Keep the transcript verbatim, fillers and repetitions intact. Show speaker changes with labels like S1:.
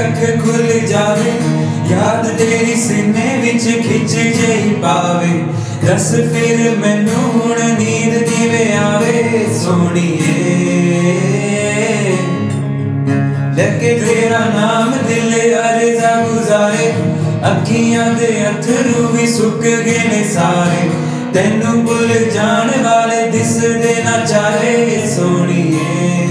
S1: अख खुल जावे, याद तेरी सीने विच खिच जही पावे। दस फिर मैनू हुण नींद किवें आवे सोहणीए, लेके तेरा नाम दिल अर्ज़ा गुजारे। अखियां दे अथरू भी सुक गए ने सारे, तेनू भुल जाने वाले दिसदे ना चाहे सोहणीए।